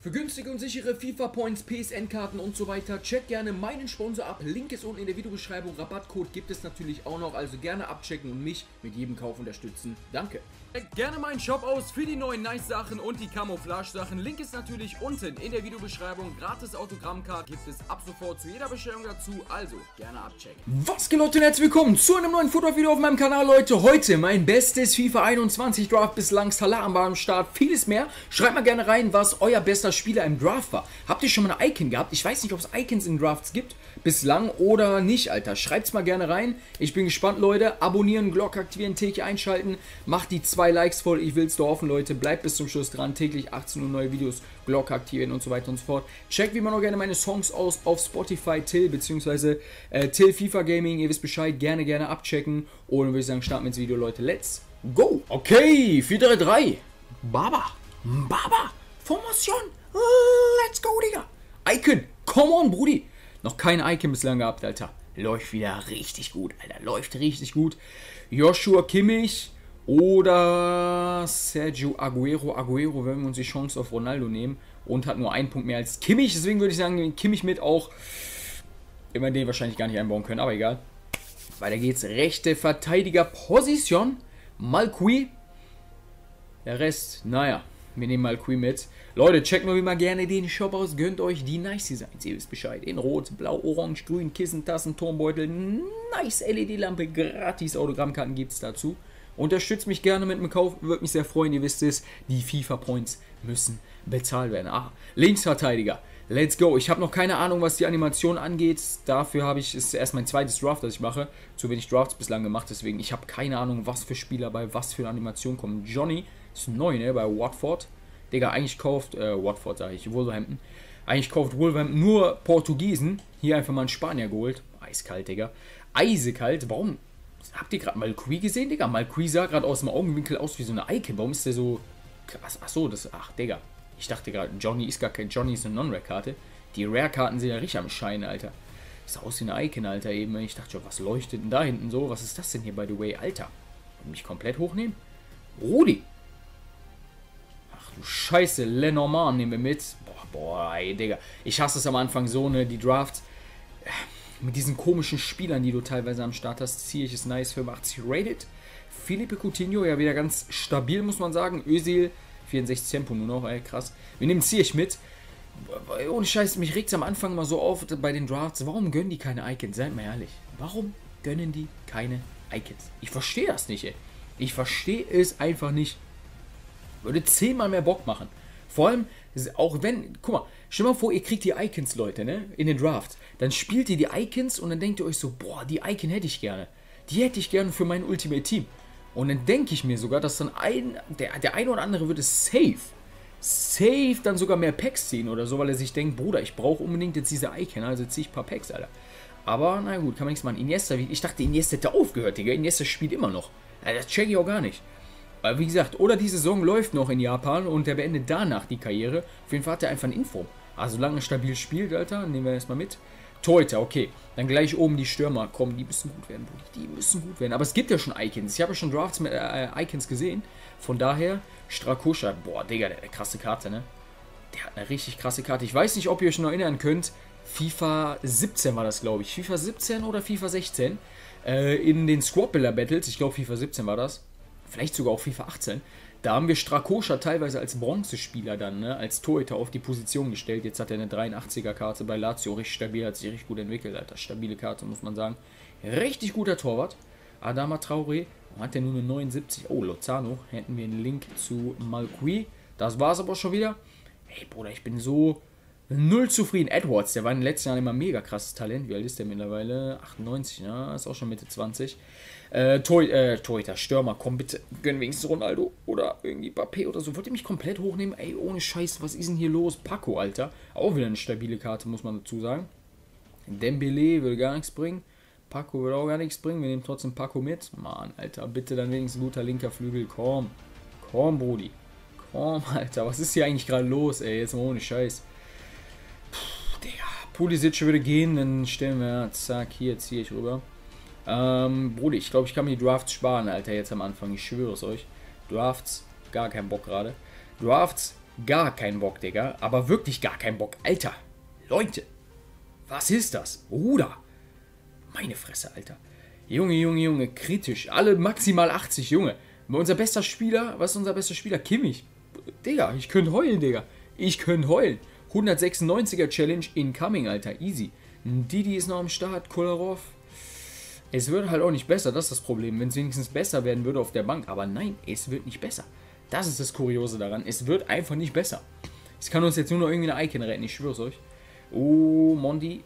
Für günstige und sichere FIFA-Points, PSN-Karten und so weiter, checkt gerne meinen Sponsor ab. Link ist unten in der Videobeschreibung. Rabattcode gibt es natürlich auch noch, also gerne abchecken und mich mit jedem Kauf unterstützen. Danke. Checkt gerne meinen Shop aus für die neuen Nice-Sachen und die Camouflage-Sachen. Link ist natürlich unten in der Videobeschreibung. Gratis Autogrammcard gibt es ab sofort zu jeder Bestellung dazu, also gerne abchecken. Was geht, Leute, und herzlich willkommen zu einem neuen Foto-Video auf meinem Kanal, Leute. Heute mein bestes FIFA 21 Draft bislang. Salah war am Start, vieles mehr. Schreibt mal gerne rein, was euer bester Spieler im Draft war. Habt ihr schon mal eine Icon gehabt? Ich weiß nicht, ob es Icons in Drafts gibt, bislang oder nicht, Alter. Schreibt's mal gerne rein. Ich bin gespannt, Leute. Abonnieren, Glocke aktivieren, täglich einschalten. Macht die 2 Likes voll. Ich will's da hoffen, Leute. Bleibt bis zum Schluss dran. Täglich 18 Uhr neue Videos, Glocke aktivieren und so weiter und so fort. Checkt wie immer noch gerne meine Songs aus auf Spotify, Till, beziehungsweise Till FIFA Gaming. Ihr wisst Bescheid. Gerne abchecken. Und dann würde ich sagen, starten wir ins Video, Leute. Let's go. Okay, 4-3-3. Baba. Formation. Let's go, Digga. Icon. Come on, Brudi. Noch kein Icon bislang gehabt, Alter. Läuft wieder richtig gut, Alter. Läuft richtig gut. Joshua Kimmich oder Sergio Aguero. Aguero, wenn wir uns die Chance auf Ronaldo nehmen. Und hat nur einen Punkt mehr als Kimmich. Deswegen würde ich sagen, Kimmich mit auch. Immer den wahrscheinlich gar nicht einbauen können, aber egal. Weiter geht's. Rechte Verteidigerposition. Malqui. Der Rest, naja. Wir nehmen mal Queen mit. Leute, checkt mal wie mal gerne den Shop aus. Gönnt euch die Nice Designs. Ihr wisst Bescheid. In Rot, Blau, Orange, Grün, Kissen, Tassen, Turmbeutel. Nice LED-Lampe. Gratis Autogrammkarten gibt es dazu. Unterstützt mich gerne mit dem Kauf. Würde mich sehr freuen. Ihr wisst es. Die FIFA-Points müssen bezahlt werden. Linksverteidiger. Let's go. Ich habe noch keine Ahnung, was die Animation angeht. Dafür ist erst mein zweites Draft, das ich mache. Zu wenig Drafts bislang gemacht. Deswegen, ich habe keine Ahnung, was für Spieler bei was für eine Animation kommen. Johnny ist neu, ne, bei Watford. Digga, eigentlich kauft, Watford sage ich, Wolverhampton. Eigentlich kauft Wolverhampton nur Portugiesen. Hier einfach mal einen Spanier geholt. Eiskalt, Digga. Eisekalt. Warum? Habt ihr gerade Malqui gesehen, Digga? Malqui sah gerade aus dem Augenwinkel aus wie so eine Icon. Warum ist der so krass? Achso, Digga. Ich dachte gerade, Johnny ist gar kein Johnny, ist eine Non-Rare-Karte. Die Rare-Karten sind ja richtig am Scheinen, Alter. Sah aus wie eine Icon, Alter, eben. Ich dachte schon, was leuchtet denn da hinten so? Was ist das denn hier, by the way, Alter? Mich komplett hochnehmen? Rudi! Du Scheiße, Lenormand nehmen wir mit. Boah, ey, Digga. Ich hasse es am Anfang so, ne, die Drafts. Mit diesen komischen Spielern, die du teilweise am Start hast, ziehe ich es nice. 85 rated. Philippe Coutinho, ja wieder ganz stabil, muss man sagen. Özil, 64 Tempo nur noch, ey, krass. Wir nehmen Ziyech mit. Ohne Scheiß, mich regt es am Anfang mal so auf bei den Drafts. Warum gönnen die keine Icons? Seid mal ehrlich. Warum gönnen die keine Icons? Ich verstehe das nicht, ey. Ich verstehe es einfach nicht. Würde 10-mal mehr Bock machen. Vor allem, auch wenn, guck mal, stell mal vor, ihr kriegt die Icons, Leute, ne, in den Drafts. Dann spielt ihr die Icons und dann denkt ihr euch so, boah, die Icon hätte ich gerne. Die hätte ich gerne für mein Ultimate Team. Und dann denke ich mir sogar, dass dann der eine oder andere würde safe dann sogar mehr Packs ziehen oder so, weil er sich denkt, Bruder, ich brauche unbedingt jetzt diese Icon, also ziehe ich ein paar Packs, Alter. Aber, na gut, kann man nichts machen. Iniesta, ich dachte, Iniesta hätte aufgehört, Digga. Iniesta spielt immer noch. Also, das check ich auch gar nicht. Weil, wie gesagt, oder die Saison läuft noch in Japan und der beendet danach die Karriere. Auf jeden Fall hat er einfach ein Info. Also, solange er stabil spielt, Alter, nehmen wir erstmal mit. Torhüter, okay. Dann gleich oben die Stürmer. Komm, die müssen gut werden, Bruder. Die müssen gut werden. Aber es gibt ja schon Icons. Ich habe ja schon Drafts mit Icons gesehen. Von daher, Strakosha. Boah, Digga, der krasse Karte, ne? Der hat eine richtig krasse Karte. Ich weiß nicht, ob ihr euch noch erinnern könnt. FIFA 17 war das, glaube ich. FIFA 17 oder FIFA 16. In den Squad Builder Battles. Ich glaube, FIFA 17 war das. Vielleicht sogar auch FIFA 18, da haben wir Strakosha teilweise als Bronzespieler dann, ne, als Torhüter auf die Position gestellt. Jetzt hat er eine 83er-Karte bei Lazio, richtig stabil, hat sich richtig gut entwickelt, Alter. Stabile Karte, muss man sagen. Richtig guter Torwart. Adama Traoré, hat er nur eine 79. Oh, Lozano, hätten wir einen Link zu Malqui. Das war's aber schon wieder. Ey, Bruder, ich bin so null zufrieden. Edwards, der war in den letzten Jahren immer mega krasses Talent. Wie alt ist der mittlerweile? 98, ja, ist auch schon Mitte 20. Torhüter, Stürmer, komm bitte, gönn wenigstens Ronaldo oder irgendwie Mbappé oder so. Wollt ihr mich komplett hochnehmen? Ey, ohne Scheiß, was ist denn hier los? Paco, Alter. Auch wieder eine stabile Karte, muss man dazu sagen. Dembele will gar nichts bringen. Paco will auch gar nichts bringen. Wir nehmen trotzdem Paco mit. Mann, Alter, bitte dann wenigstens ein guter linker Flügel. Komm, Brudi. Komm, Alter, was ist hier eigentlich gerade los, ey? Jetzt mal ohne Scheiß. Digga, Pulisic würde gehen, dann stellen wir, zack, hier ziehe ich rüber. Bruder, ich glaube, ich kann mir die Drafts sparen, Alter, jetzt am Anfang. Ich schwöre es euch. Drafts, gar keinen Bock gerade. Drafts, Gar keinen Bock, Digga. Aber wirklich gar keinen Bock. Alter, Leute, was ist das? Bruder, meine Fresse, Alter. Junge, Junge, Junge, kritisch. Alle maximal 80, Junge. Unser bester Spieler, was ist unser bester Spieler? Kimmich. Digga, ich könnte heulen, Digga. Ich könnte heulen. 196er Challenge incoming, Alter. Easy. Didi ist noch am Start. Kolarov. Es wird halt auch nicht besser, das ist das Problem. Wenn es wenigstens besser werden würde auf der Bank. Aber nein, es wird nicht besser. Das ist das Kuriose daran. Es wird einfach nicht besser. Es kann uns jetzt nur noch irgendwie eine Icon retten, ich schwör's euch. Oh, Mondi.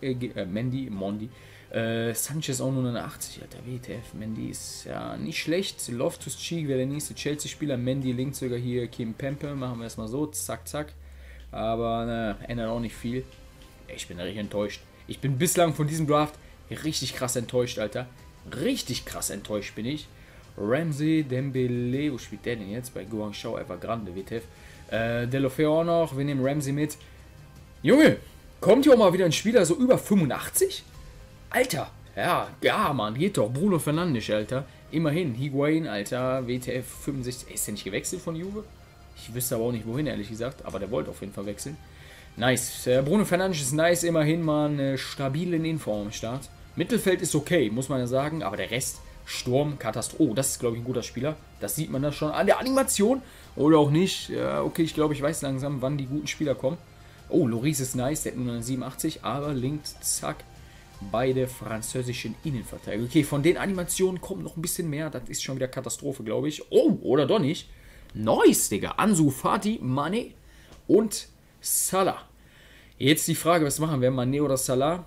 Sanchez auch nur eine 80, Alter. WTF. Mendy ist ja nicht schlecht. Loftus-Cheek wäre der nächste Chelsea-Spieler. Mendy links sogar hier. Kim Pempe. Machen wir erstmal so. Zack, zack. Aber ne, ändert auch nicht viel. Ich bin richtig enttäuscht. Ich bin bislang von diesem Draft richtig krass enttäuscht, Alter. Richtig krass enttäuscht bin ich. Ramsey, Dembele. Wo spielt der denn jetzt? Bei Guangzhou Evergrande, WTF. Delofeo auch noch. Wir nehmen Ramsey mit. Junge, kommt hier auch mal wieder ein Spieler so über 85? Alter, ja, Mann, geht doch. Bruno Fernandes, Alter. Immerhin, Higuain, Alter, WTF 65. Ist der nicht gewechselt von Juve? Ich wüsste aber auch nicht, wohin, ehrlich gesagt. Aber der wollte auf jeden Fall wechseln. Nice. Bruno Fernandes ist nice, immerhin, Mann. Stabil in Inform am Start. Mittelfeld ist okay, muss man ja sagen. Aber der Rest, Sturm, Katastrophe. Oh, das ist, glaube ich, ein guter Spieler. Das sieht man da schon an der Animation. Oder auch nicht. Ja, okay, ich glaube, ich weiß langsam, wann die guten Spieler kommen. Oh, Loris ist nice, der hat nur eine 87. Aber links, zack. Beide französischen Innenverteidiger. Okay, von den Animationen kommt noch ein bisschen mehr. Das ist schon wieder Katastrophe, glaube ich. Oh, oder doch nicht. Nice, Digga. Ansu Fati, Mane und Salah. Jetzt die Frage, was machen wir? Mane oder Salah?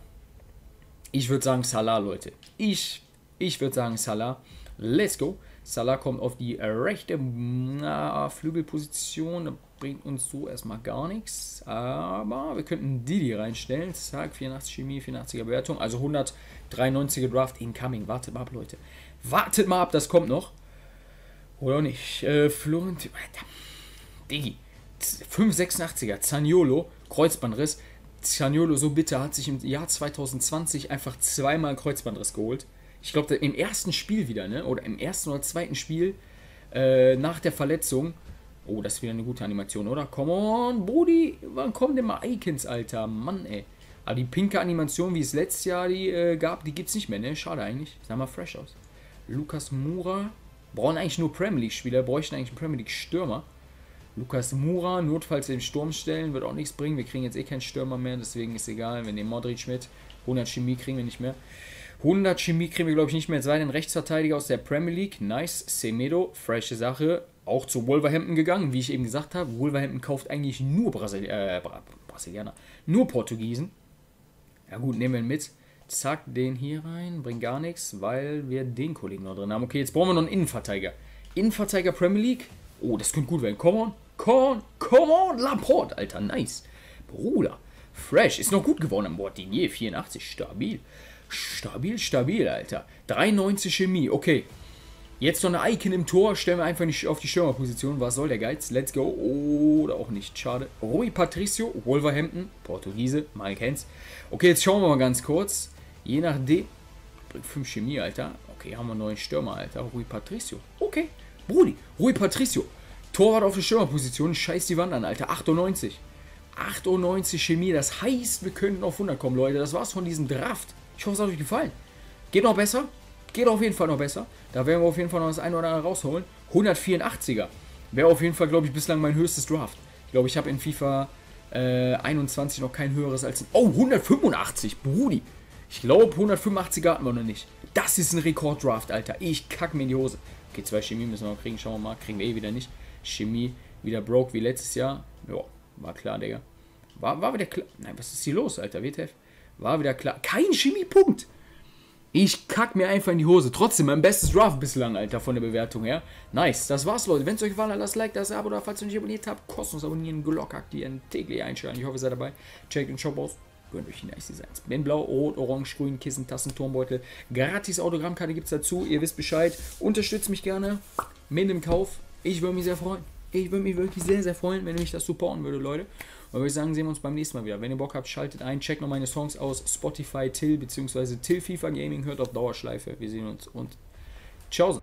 Ich würde sagen Salah, Leute. Ich würde sagen Salah. Let's go. Salah kommt auf die rechte Flügelposition. Bringt uns so erstmal gar nichts. Aber wir könnten Didi reinstellen. Zack, 84 Chemie, 84er Bewertung. Also 193er Draft incoming. Wartet mal ab, Leute. Wartet mal ab, das kommt noch. Oder nicht? Florent. Digi. 586er. Zaniolo. Kreuzbandriss. Zaniolo, so bitter, hat sich im Jahr 2020 einfach zweimal Kreuzbandriss geholt. Ich glaube, im ersten Spiel wieder, ne? Oder im ersten oder zweiten Spiel nach der Verletzung. Oh, das ist wieder eine gute Animation, oder? Come on, Brudi. Wann kommen denn mal Icons, Alter? Mann, ey. Aber die pinke Animation, wie es letztes Jahr die gab, die gibt es nicht mehr, ne? Schade eigentlich. Sah mal fresh aus. Lucas Moura. Brauchen eigentlich nur Premier League-Spieler. Bräuchten eigentlich einen Premier League-Stürmer. Lucas Moura, notfalls den Sturm stellen, wird auch nichts bringen. Wir kriegen jetzt eh keinen Stürmer mehr, deswegen ist egal. Wir nehmen Modric mit. 100 Chemie kriegen wir nicht mehr. 100 Chemie kriegen wir, glaube ich, nicht mehr. Es sei denn, Rechtsverteidiger aus der Premier League. Nice. Semedo, frische Sache. Auch zu Wolverhampton gegangen, wie ich eben gesagt habe. Wolverhampton kauft eigentlich nur Brasilianer. Nur Portugiesen. Ja gut, nehmen wir ihn mit. Zack, den hier rein. Bringt gar nichts, weil wir den Kollegen noch drin haben. Okay, jetzt brauchen wir noch einen Innenverteidiger. Innenverteidiger Premier League. Oh, das könnte gut werden. Come on, Laporte, Alter, nice. Bruder, fresh, ist noch gut geworden an Bord. Digne, 84, stabil, Alter. 93 Chemie, okay. Jetzt noch eine Icon im Tor, stellen wir einfach nicht auf die Stürmerposition. Was soll der Geiz? Let's go. Oder auch nicht, schade. Rui Patricio, Wolverhampton, Portugiese, mal kennt's. Okay, jetzt schauen wir mal ganz kurz. Je nachdem, bringt 5 Chemie, Alter. Okay, haben wir einen neuen Stürmer, Alter. Rui Patricio, okay. Brudi, Rui Patricio. Torwart auf der Stürmerposition. Scheiß die Wand an, Alter. 98. 98 Chemie. Das heißt, wir könnten auf 100 kommen, Leute. Das war's von diesem Draft. Ich hoffe, es hat euch gefallen. Geht noch besser? Geht auf jeden Fall noch besser. Da werden wir auf jeden Fall noch das eine oder andere rausholen. 184er. Wäre auf jeden Fall, glaube ich, bislang mein höchstes Draft. Ich glaube, ich habe in FIFA 21 noch kein höheres als... Oh, 185. Brudi. Ich glaube, 185er hatten wir noch nicht. Das ist ein Rekorddraft, Alter. Ich kacke mir in die Hose. Okay, 2 Chemie müssen wir noch kriegen. Schauen wir mal. Kriegen wir eh wieder nicht. Chemie wieder broke wie letztes Jahr. Ja, war klar, Digga. War wieder klar. Nein, was ist hier los, Alter? WTF? War wieder klar. Kein Chemie-Punkt. Ich kack mir einfach in die Hose. Trotzdem mein bestes Draft bislang, Alter, von der Bewertung her. Nice. Das war's, Leute. Wenn es euch gefallen hat, lasst Like, das Abo oder falls ihr nicht abonniert habt, kostenlos abonnieren, Glocke aktivieren, täglich einschalten. Ich hoffe, ihr seid dabei. Checkt den Shop aus. Gönnt euch die nice Designs. Bin blau, rot, orange, grün, Kissen, Tassen, Turmbeutel. Gratis Autogrammkarte gibt's dazu. Ihr wisst Bescheid. Unterstützt mich gerne mit dem Kauf. Ich würde mich sehr freuen. Ich würde mich wirklich sehr, sehr freuen, wenn ihr mich das supporten würde, Leute. Und würde ich sagen, sehen wir uns beim nächsten Mal wieder. Wenn ihr Bock habt, schaltet ein. Checkt noch meine Songs aus. Spotify, Till, bzw. Till FIFA Gaming. Hört auf Dauerschleife. Wir sehen uns und ciao.